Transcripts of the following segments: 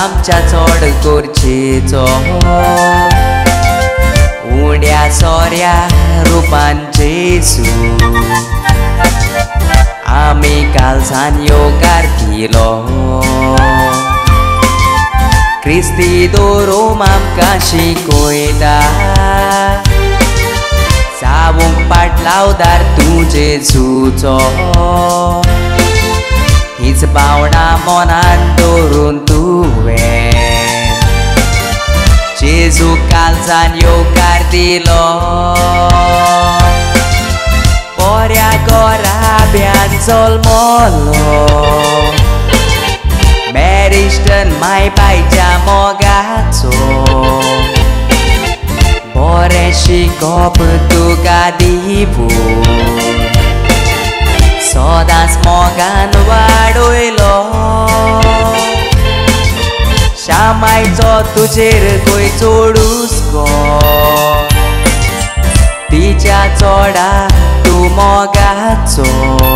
आमच्या चड करचेचो उड्या सोऱ्या रुपान जेसू आमी कालसान योगार दिलो क्रिस्ती दोरोम आमकां शिकोयता सावूंक पाट लावदार तूं जेजूचो हीच भावना मनांत दवरून तुवें जेजू कालसान योगार दिलो बऱ्या घोराब्यान जल्मलो मेरिस्टन माय बायच्या मोगाचो बरें शिकोप तुका दिवूं सदांच मोगान वाडयलो शामायचो तुजेर खंय चोडूसको तिच्या चोडा तूं मोगाचो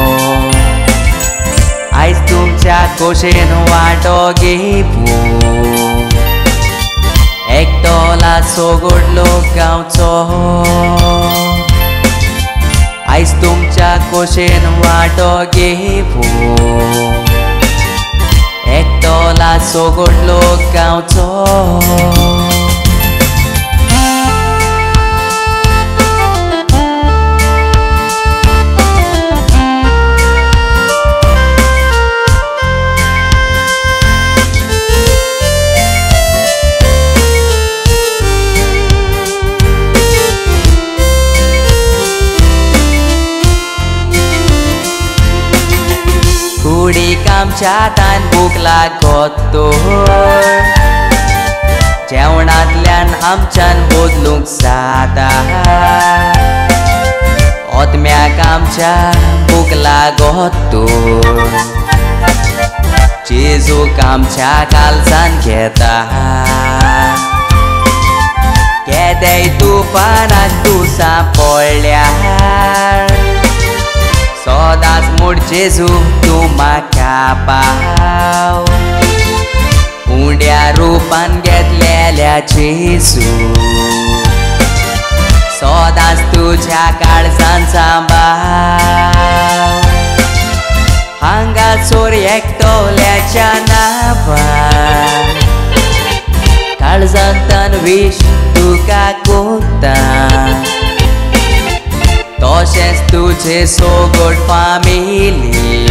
आयज तुमच्या खोशेन वांटो घेवूं एकटोला सोगोड लोक गांवचो आयज तुमच्या खोशेन वांटो घेवूं एकटोला सोगोड लोक गांवचो कुडीक आमच्या हातान भूक लागोतोर जेवणांतल्यान आमच्यान बदलूंक जाता ओतम्याक आमच्या भूक लागोतोर जेजूक आमच्या कालसान घेता केदेय तुफानाक तूं सांपडल्यार सदांच म्हूण जेजू तूं म्हाका पाव उंड्या रुपान घेतलेल्या जेजू सदांच तुज्या काळजान सांबाळ हांगासर एकटोल्याच्या नांवान काळजांतन विश तुका कोत्ता तशेंच तुजे सोगोड फामिली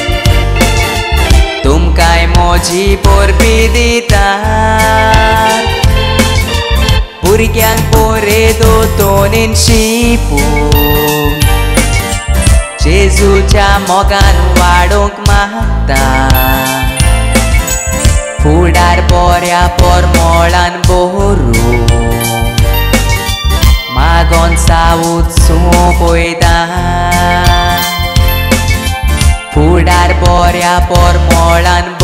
तुमकांय म्हजी पोरबी दिता भुरग्यांक पोरे दोतोनीन शिपूं जेजूच्या मोगान वाडोवंक मागता फुडार बऱ्या पोरमोळान भरूं मागोन सावूत सोंपयता फुडार बऱ्या पोरमोळान